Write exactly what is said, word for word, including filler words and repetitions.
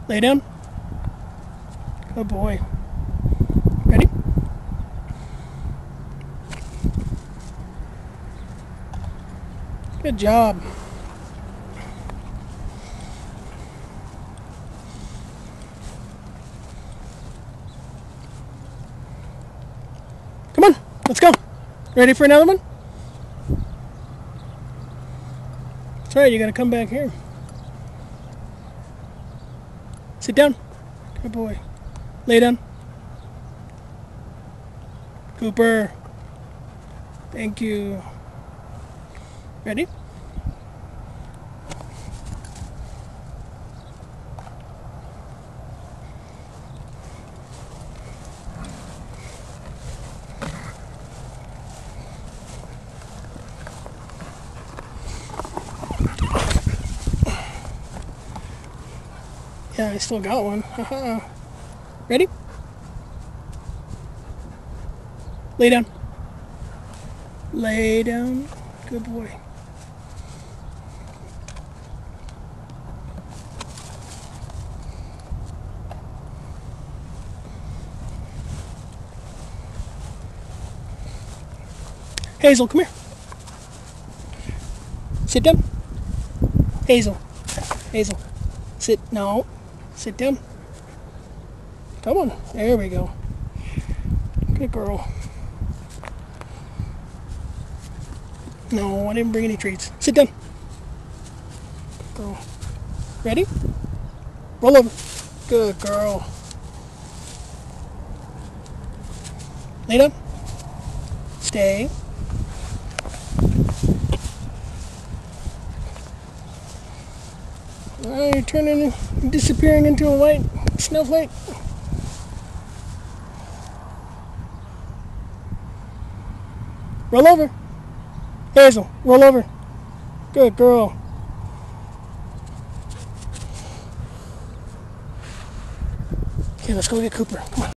Lay down. Good boy. Ready? Good job. Come on, let's go. Ready for another one? That's right, you gotta come back here. Sit down. Good boy. Lay down. Cooper. Thank you. Ready? Yeah, I still got one. Ready? Lay down. Lay down. Good boy. Hazel, come here. Sit down. Hazel. Hazel. Sit. No. Sit down. Come on. There we go. Good girl. No, I didn't bring any treats. Sit down. Good girl. Ready? Roll over. Good girl. Lay down. Stay. Oh, you're turning, disappearing into a white snowflake. Roll over. Hazel, roll over. Good girl. Okay, let's go get Cooper. Come on.